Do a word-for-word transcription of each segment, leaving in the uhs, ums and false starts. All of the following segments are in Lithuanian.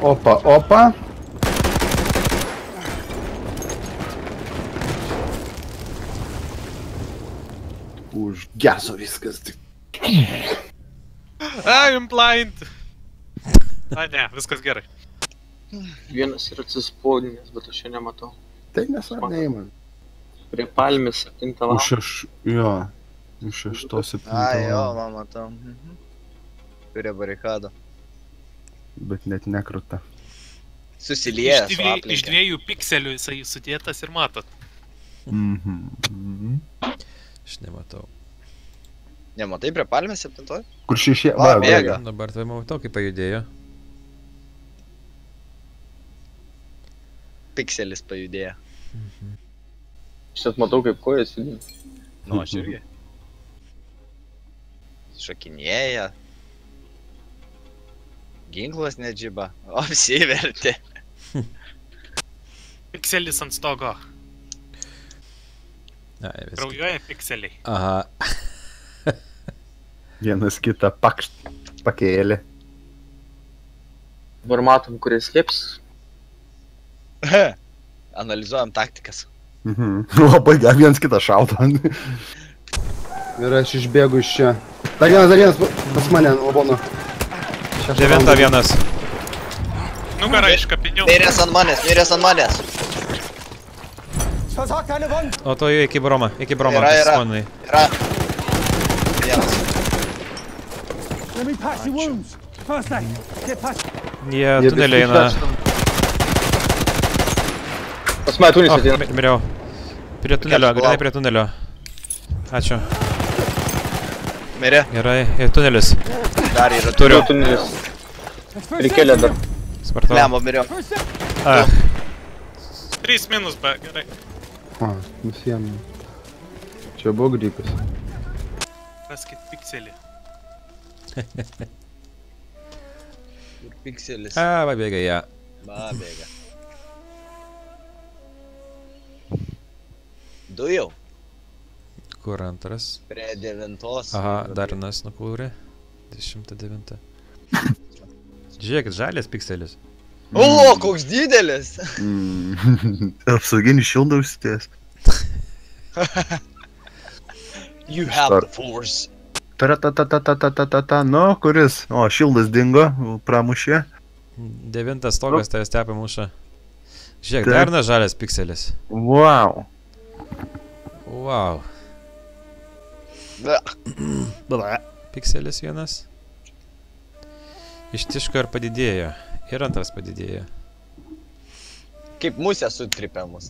Opa, opa. Užgeso viskas. I'm blind. A ne, viskas gerai. Vienas yra atsispaudinęs, bet aš jo nematau. Tai nesvarbiai man. Prie palmės septintą Už valandą. šeš... Jo. Už šeštos septintą A, jo, valandą. va, matau. Mhm. Prie barikado. Bet net nekruta. Susilieja Iš su dviejų, aplinka. iš dviejų pikselių jisai sudėtas ir matot. Mhm. Mhm. Aš nematau. Nematai prie palmės septintoj? Kur šešie... Va, bėga. Dabar tai matau, kaip pajudėjo. Pikselis pajudėjo. Aš net matau, kaip kojas judina. Nu, aš irgi. Šokinėja. Ginklas nedžiba. O, apsivertė. Pikselis ant stogo. Ai, viskas. Kraujuoja pikseliai. Aha. Vienas kitą pakšt... pakėlė. Dabar matom, kuris slėpsis. Analizuojam taktikas. Mhm. Labai gal vienas kitą šaudo. Ir aš išbėgu iš čia. Dar vienas, dar vienas pas mane, Labono. Devinta vienas. Nugara iš kapinių. Mirės ant manęs, mirės ant manęs. O to jau iki broma, iki broma. Yra, yra. Skonai. Yra. Vienas. Jie tunelį eina. Pas mane tunis O, ateina. mi- miriau. Prie tunelio, Keturių grinai lauk. prie tunelio. Ačiū. Mirė. Gerai, ir tunelis. Dar yra. Turiu. Du tunelis. Prikėlė dar. Spartau. Lembo mirė. A, trys minus B, gerai. A, nusiėmė. Čia buvo grypas. Raskit pikselį. Pikselis. a, va bėga ją. Va, bėga. Du jau. Kur antras? Prie devintos. Aha, dar vienas nukūrė. Dešimta devinta. Žiūrėkit, žalės pikselis. O, koks didelis. Mm. Apsauginį šildą užsitės. You have the force. Ta-ta-ta-ta-ta-ta-ta-ta. Nu, kuris? O, šildas dingo, pramušė. Devintas stogas tavęs tepia muša. Žiūrėk, Taip. dar vienas žalės pikselis. Wow. Wow. Bla. Pikselis vienas. Ištiško ir padidėjo. Ir antras padidėjo. Kaip musė sutripė mus.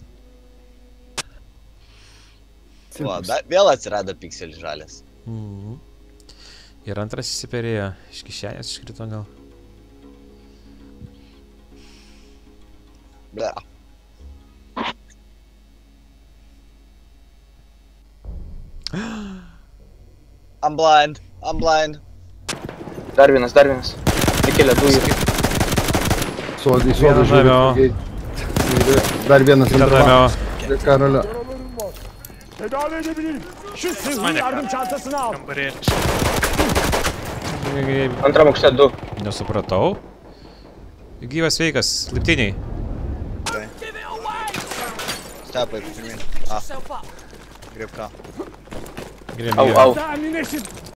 Va, da, vėl atsirado pikselis žalės. Mhm. Ir antras įsiperėjo. Iš kišenės iškrito gal. Bla. I'm blind. I'm blind. Dar vienas, dar vienas. Prikėlė du yra. Sodai, Vieną sodai, namiau. žiūrėk. Dar vienas Kitą antrą. namiau. Karolio. Mane kambarėlis. Antram aukšte du. Nesupratau. Gyvas sveikas, liptiniai. Stepai, pirmin. A. Grip ką. Grėm Au, gyvą. au.